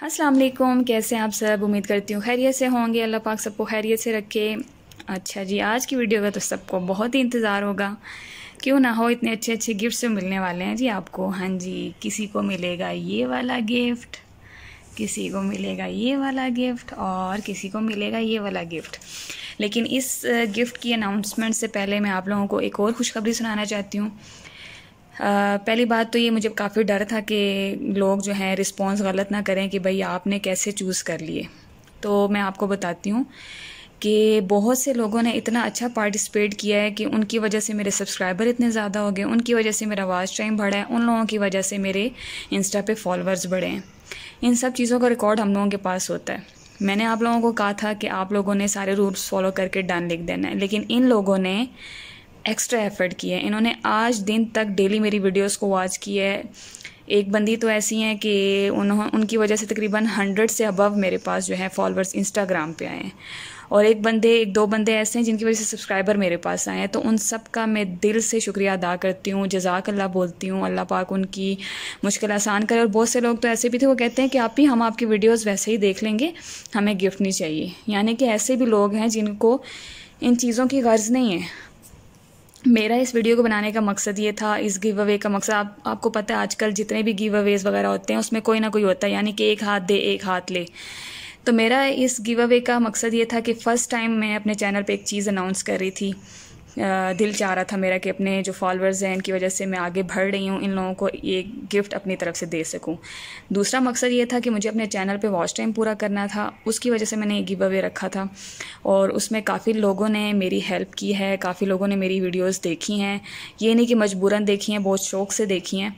अस्सलाम वालेकुम, कैसे हैं आप सब। उम्मीद करती हूँ खैरियत से होंगे। अल्लाह पाक सबको खैरियत से रखे। अच्छा जी, आज की वीडियो का तो सबको बहुत ही इंतज़ार होगा, क्यों ना हो। इतने अच्छे अच्छे गिफ्ट्स मिलने वाले हैं जी आपको। हाँ जी, किसी को मिलेगा ये वाला गिफ्ट, किसी को मिलेगा ये वाला गिफ्ट और किसी को मिलेगा ये वाला गिफ्ट। लेकिन इस गिफ्ट की अनाउंसमेंट से पहले मैं आप लोगों को एक और खुशखबरी सुनाना चाहती हूँ। पहली बात तो ये, मुझे काफ़ी डर था कि लोग जो हैं रिस्पॉन्स गलत ना करें कि भाई आपने कैसे चूज़ कर लिए। तो मैं आपको बताती हूँ कि बहुत से लोगों ने इतना अच्छा पार्टिसिपेट किया है कि उनकी वजह से मेरे सब्सक्राइबर इतने ज़्यादा हो गए, उनकी वजह से मेरा वॉच टाइम बढ़ा है, उन लोगों की वजह से मेरे इंस्टा पे फॉलोअर्स बढ़े हैं। इन सब चीज़ों का रिकॉर्ड हम लोगों के पास होता है। मैंने आप लोगों को कहा था कि आप लोगों ने सारे रूल्स फॉलो करके डन लिख देना है, लेकिन इन लोगों ने एक्स्ट्रा एफर्ट किए। इन्होंने आज दिन तक डेली मेरी वीडियोस को वॉच किया है। एक बंदी तो ऐसी हैं कि उनकी वजह से तकरीबन 100 से अबव मेरे पास जो है फॉलोअर्स इंस्टाग्राम पे आए हैं, और एक दो बंदे ऐसे हैं जिनकी वजह से सब्सक्राइबर मेरे पास आए हैं। तो उन सब का मैं दिल से शुक्रिया अदा करती हूँ, जज़ाक अल्लाह बोलती हूँ। अल्लाह पाक उनकी मुश्किल आसान करे। और बहुत से लोग तो ऐसे भी थे, वो कहते हैं कि आप ही, हम आपकी वीडियोज़ वैसे ही देख लेंगे, हमें गिफ्ट नहीं चाहिए। यानी कि ऐसे भी लोग हैं जिनको इन चीज़ों की गर्ज नहीं है। मेरा इस वीडियो को बनाने का मकसद ये था, इस गिव अवे का मकसद, आपको पता है आजकल जितने भी गिव अवेज़ वगैरह होते हैं उसमें कोई ना कोई होता है, यानी कि एक हाथ दे एक हाथ ले। तो मेरा इस गिव अवे का मकसद ये था कि फ़र्स्ट टाइम मैं अपने चैनल पे एक चीज़ अनाउंस कर रही थी। दिल चाह रहा था मेरा कि अपने जो फॉलोअर्स हैं इनकी वजह से मैं आगे बढ़ रही हूँ, इन लोगों को ये गिफ्ट अपनी तरफ से दे सकूँ। दूसरा मकसद ये था कि मुझे अपने चैनल पे वॉच टाइम पूरा करना था, उसकी वजह से मैंने ये गिव अवे रखा था। और उसमें काफ़ी लोगों ने मेरी हेल्प की है, काफ़ी लोगों ने मेरी वीडियोज़ देखी हैं। ये नहीं कि मजबूरन देखी हैं, बहुत शौक़ से देखी हैं।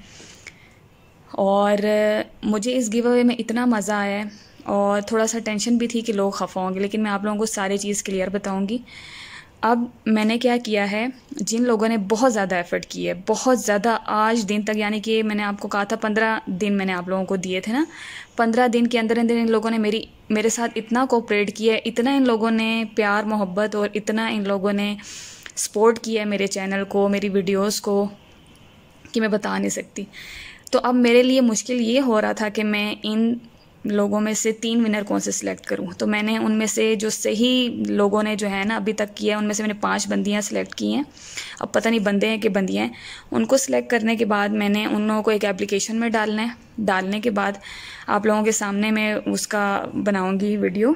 और मुझे इस गिव अवे में इतना मज़ा आया है, और थोड़ा सा टेंशन भी थी कि लोग खफा होंगे, लेकिन मैं आप लोगों को सारी चीज़ क्लियर बताऊंगी। अब मैंने क्या किया है, जिन लोगों ने बहुत ज़्यादा एफ़र्ट की है, बहुत ज़्यादा आज दिन तक, यानी कि मैंने आपको कहा था 15 दिन मैंने आप लोगों को दिए थे ना, 15 दिन के अंदर अंदर इन लोगों ने मेरे साथ इतना कोऑपरेट किया है, इतना इन लोगों ने प्यार मोहब्बत और इतना इन लोगों ने सपोर्ट किया है मेरे चैनल को, मेरी वीडियोज़ को, कि मैं बता नहीं सकती। तो अब मेरे लिए मुश्किल ये हो रहा था कि मैं इन लोगों में से 3 विनर कौन से सिलेक्ट करूं। तो मैंने उनमें से जो सही लोगों ने जो है ना अभी तक किया है, उनमें से मैंने 5 बंदियां सिलेक्ट की हैं। अब पता नहीं बंदे हैं कि बंदियां हैं। उनको सिलेक्ट करने के बाद मैंने उन लोगों को एक एप्लीकेशन में डालना है। डालने के बाद आप लोगों के सामने मैं उसका बनाऊँगी वीडियो।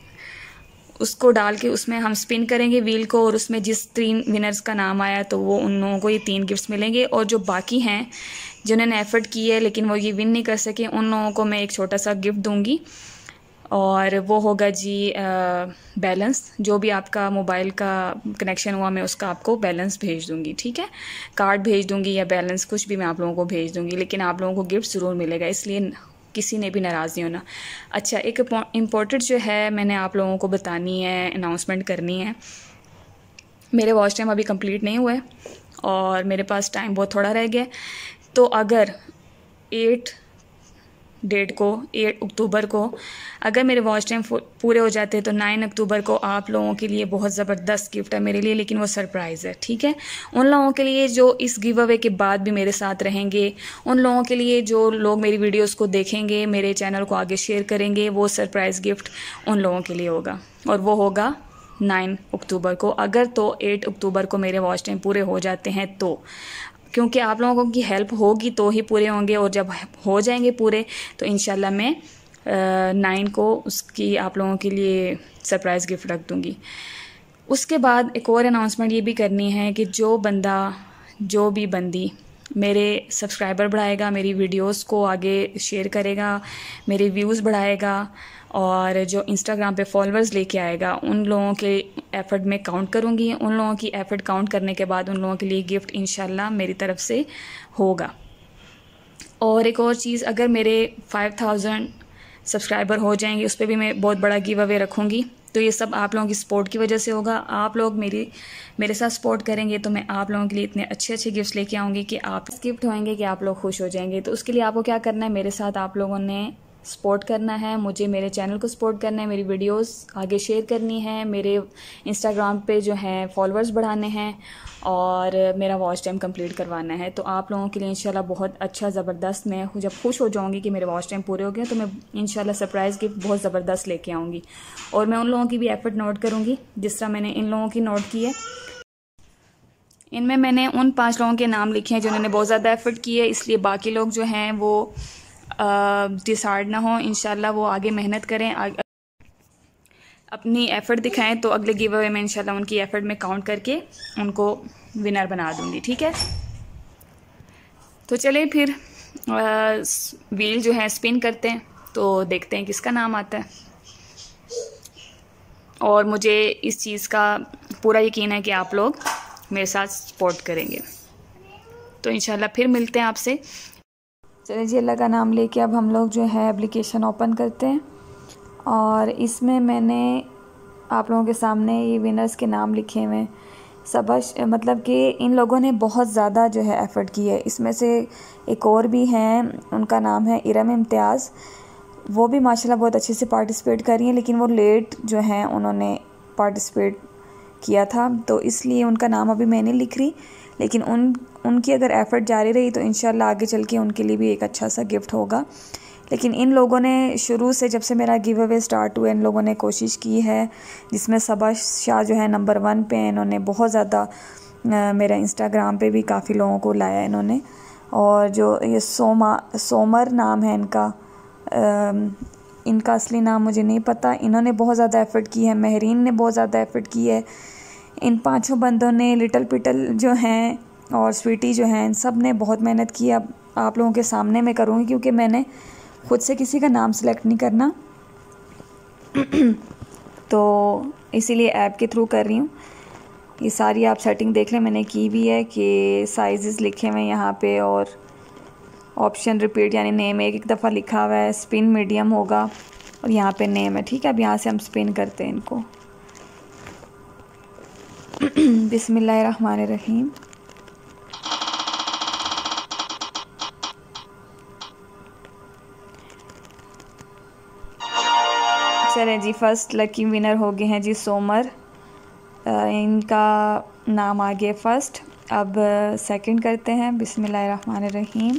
उसको डाल के उसमें हम स्पिन करेंगे व्हील को, और उसमें जिस 3 विनर्स का नाम आया तो वो उन लोगों को ये 3 गिफ्ट्स मिलेंगे। और जो बाकी हैं जिन्होंने एफ़र्ट की है लेकिन वो ये विन नहीं कर सके, उन लोगों को मैं एक छोटा सा गिफ्ट दूंगी, और वो होगा जी बैलेंस। जो भी आपका मोबाइल का कनेक्शन हुआ, मैं उसका आपको बैलेंस भेज दूंगी, ठीक है। कार्ड भेज दूंगी या बैलेंस, कुछ भी मैं आप लोगों को भेज दूंगी, लेकिन आप लोगों को गिफ्ट ज़रूर मिलेगा, इसलिए किसी ने भी नाराज़ नहीं होना। अच्छा, एक इम्पोर्टेंट जो है मैंने आप लोगों को बतानी है, अनाउंसमेंट करनी है। मेरे वॉच टाइम अभी कंप्लीट नहीं हुआ है और मेरे पास टाइम बहुत थोड़ा रह गया। तो अगर 8 अक्टूबर को अगर मेरे वॉच टाइम पूरे हो जाते हैं तो 9 अक्टूबर को आप लोगों के लिए बहुत ज़बरदस्त गिफ्ट है मेरे लिए, लेकिन वो सरप्राइज़ है, ठीक है। उन लोगों के लिए जो इस गिव अवे के बाद भी मेरे साथ रहेंगे, उन लोगों के लिए जो लोग मेरी वीडियोस को देखेंगे, मेरे चैनल को आगे शेयर करेंगे, वो सरप्राइज़ गिफ्ट उन लोगों के लिए होगा, और वो होगा 9 अक्टूबर को। अगर तो 8 अक्टूबर को मेरे वॉच टाइम पूरे हो जाते हैं तो, क्योंकि आप लोगों की हेल्प होगी तो ही पूरे होंगे, और जब हो जाएंगे पूरे तो इंशाल्लाह मैं 9 को उसकी आप लोगों के लिए सरप्राइज़ गिफ्ट रख दूँगी। उसके बाद एक और अनाउंसमेंट ये भी करनी है कि जो भी बंदी मेरे सब्सक्राइबर बढ़ाएगा, मेरी वीडियोस को आगे शेयर करेगा, मेरे व्यूज़ बढ़ाएगा, और जो इंस्टाग्राम पे फॉलोअर्स लेके आएगा, उन लोगों के एफ़र्ट में काउंट करूँगी। उन लोगों की एफ़र्ट काउंट करने के बाद उन लोगों के लिए गिफ्ट इंशाल्लाह मेरी तरफ से होगा। और एक और चीज़, अगर मेरे 5000 सब्सक्राइबर हो जाएंगे, उस पर भी मैं बहुत बड़ा गिव अवे रखूँगी। तो ये सब आप लोगों की सपोर्ट की वजह से होगा। आप लोग मेरे साथ सपोर्ट करेंगे तो मैं आप लोगों के लिए इतने अच्छे अच्छे गिफ्ट्स लेके आऊँगी कि आप गिफ्ट होंगे कि आप लोग खुश हो जाएंगे। तो उसके लिए आपको क्या करना है, मेरे साथ आप लोगों ने सपोर्ट करना है मुझे, मेरे चैनल को सपोर्ट करना है, मेरी वीडियोस आगे शेयर करनी है, मेरे इंस्टाग्राम पे जो है फॉलोअर्स बढ़ाने हैं और मेरा वॉच टाइम कंप्लीट करवाना है। तो आप लोगों के लिए इंशाल्लाह बहुत अच्छा ज़बरदस्त, मैं जब खुश हो जाऊंगी कि मेरे वॉच टाइम पूरे हो गए तो मैं इंशाल्लाह सरप्राइज़ गिफ्ट बहुत ज़बरदस्त लेके आऊँगी। और मैं उन लोगों की भी एफर्ट नोट करूँगी जिस तरह मैंने इन लोगों की नोट की है। इनमें मैंने उन 5 लोगों के नाम लिखे हैं जिन्होंने बहुत ज़्यादा एफर्ट की है, इसलिए बाकी लोग जो हैं वो डिसहार्ड ना हो, इंशाल्लाह वो आगे मेहनत करें, अपनी एफ़र्ट दिखाएं। तो अगले गिव अवे में इंशाल्लाह उनकी एफ़र्ट में काउंट करके उनको विनर बना दूंगी, ठीक है। तो चलिए फिर व्हील जो है स्पिन करते हैं, तो देखते हैं किसका नाम आता है। और मुझे इस चीज़ का पूरा यकीन है कि आप लोग मेरे साथ सपोर्ट करेंगे। तो इंशाल्लाह फिर मिलते हैं आपसे। चलिए जी, अल्लाह का नाम लेके अब हम लोग जो है एप्लीकेशन ओपन करते हैं। और इसमें मैंने आप लोगों के सामने ये विनर्स के नाम लिखे हुए हैं। सबश मतलब कि इन लोगों ने बहुत ज़्यादा जो है एफ़र्ट की है। इसमें से एक और भी हैं, उनका नाम है इरम इम्तियाज़। वो भी माशाल्लाह बहुत अच्छे से पार्टिसिपेट कर रही हैं, लेकिन वो लेट जो हैं उन्होंने पार्टिसिपेट किया था, तो इसलिए उनका नाम अभी मैं नहीं लिख रही। लेकिन उनकी अगर एफ़र्ट जारी रही तो इंशाल्लाह आगे चल के उनके लिए भी एक अच्छा सा गिफ्ट होगा। लेकिन इन लोगों ने शुरू से, जब से मेरा गिव अवे स्टार्ट हुआ, इन लोगों ने कोशिश की है, जिसमें सबा शाह जो है नंबर 1 पे हैं। इन्होंने बहुत ज़्यादा मेरा इंस्टाग्राम पे भी काफ़ी लोगों को लाया इन्होंने। और जो ये सोमर नाम है इनका, इनका असली नाम मुझे नहीं पता, इन्होंने बहुत ज़्यादा एफ़र्ट की है। महरीन ने बहुत ज़्यादा एफ़र्ट की है। इन 5 बंदों ने, लिटल पिटल जो हैं और स्वीटी जो हैं, इन सब ने बहुत मेहनत की। अब आप लोगों के सामने मैं करूँगी क्योंकि मैंने खुद से किसी का नाम सेलेक्ट नहीं करना तो इसीलिए ऐप के थ्रू कर रही हूँ। ये सारी आप सेटिंग देख लें, मैंने की भी है कि साइज़ लिखे हुए हैं यहाँ पे, और ऑप्शन रिपीट यानी नेम एक दफ़ा लिखा हुआ है, स्पिन मीडियम होगा और यहाँ पे नेम है, ठीक है। अब यहाँ से हम स्पिन करते हैं इनको। बिस्मिल्लाहिर्रहमानिर्रहीम। चलें जी, फर्स्ट लकी विनर हो गए हैं जी सोमर, इनका नाम आ गया फर्स्ट। अब सेकंड करते हैं, बिस्मिल्लाहिर्रहमानिर्रहीम।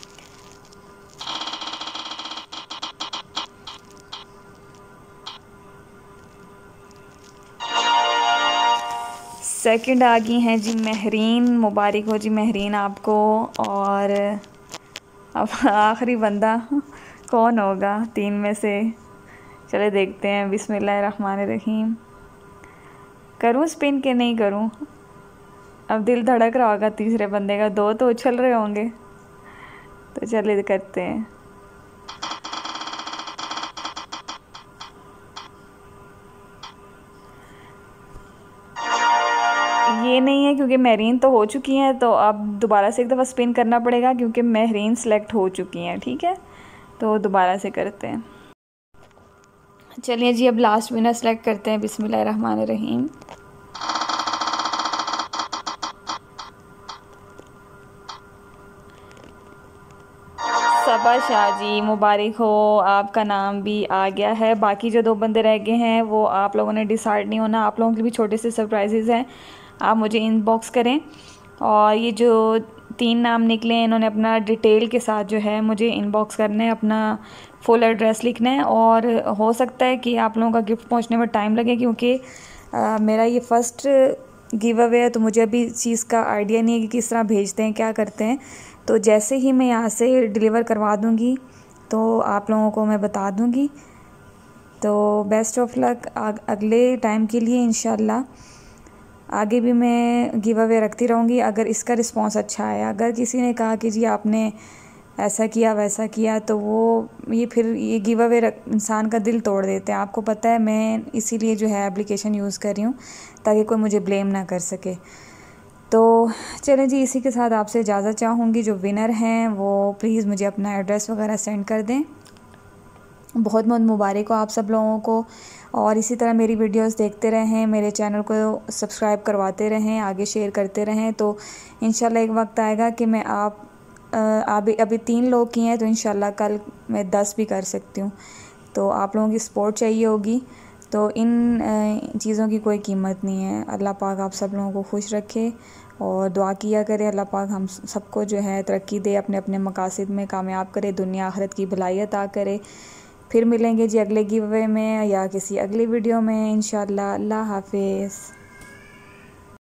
सेकंड आ गई हैं जी महरीन, मुबारक हो जी महरीन आपको। और अब आखिरी बंदा कौन होगा 3 में से, चले देखते हैं। बिस्मिल्लाहिर्रहमानिर्रहीम। करूँ स्पिन के नहीं करूँ? अब दिल धड़क रहा होगा तीसरे बंदे का, 2 तो उछल रहे होंगे, तो चले करते हैं। ये नहीं है क्योंकि महरीन तो हो चुकी हैं, तो अब दोबारा से एक दफ़ा स्पिन करना पड़ेगा क्योंकि महरीन सेलेक्ट हो चुकी हैं, ठीक है। तो दोबारा से करते हैं। चलिए जी, अब लास्ट विनर सेलेक्ट करते हैं। बिस्मिल्लाहिर्रहमानिर्रहीम। सबा शाह जी, मुबारक हो, आपका नाम भी आ गया है। बाकी जो 2 बंदे रह गए हैं वो आप लोगों ने डिसाइड नहीं होना, आप लोगों के भी छोटे से सरप्राइजेज़ हैं, आप मुझे इनबॉक्स करें। और ये जो 3 नाम निकले हैं, इन्होंने अपना डिटेल के साथ जो है मुझे इनबॉक्स करना है, अपना फुल एड्रेस लिखना है। और हो सकता है कि आप लोगों का गिफ्ट पहुंचने में टाइम लगे क्योंकि मेरा ये फ़र्स्ट गिव अवे है, तो मुझे अभी इस चीज़ का आइडिया नहीं है कि किस तरह भेजते हैं, क्या करते हैं। तो जैसे ही मैं यहाँ से डिलीवर करवा दूँगी तो आप लोगों को मैं बता दूँगी। तो बेस्ट ऑफ लक अगले टाइम के लिए। इंशाल्लाह आगे भी मैं गिव अवे रखती रहूँगी अगर इसका रिस्पांस अच्छा आया। अगर किसी ने कहा कि जी आपने ऐसा किया वैसा किया, तो वो ये गिव अवे इंसान का दिल तोड़ देते हैं। आपको पता है, मैं इसीलिए जो है एप्लीकेशन यूज़ कर रही हूँ ताकि कोई मुझे ब्लेम ना कर सके। तो चलें जी, इसी के साथ आपसे इजाज़त चाहूँगी। जो विनर हैं वो प्लीज़ मुझे अपना एड्रेस वगैरह सेंड कर दें। बहुत बहुत मुबारक हो आप सब लोगों को, और इसी तरह मेरी वीडियोस देखते रहें, मेरे चैनल को सब्सक्राइब करवाते रहें, आगे शेयर करते रहें। तो इंशाल्लाह एक वक्त आएगा कि मैं आप अभी 3 लोग की हैं, तो इंशाल्लाह कल मैं 10 भी कर सकती हूँ। तो आप लोगों की सपोर्ट चाहिए होगी। तो इन चीज़ों की कोई कीमत नहीं है। अल्लाह पाक आप सब लोगों को खुश रखे और दुआ किया करे अल्लाह पाक हम सबको जो है तरक्की दे, अपने अपने मकासद में कामयाब करे, दुनिया आखिरत की भलाई अता करे। फिर मिलेंगे जी अगले गिव अवे में या किसी अगली वीडियो में इंशाल्लाह। अल्लाह हाफिज़।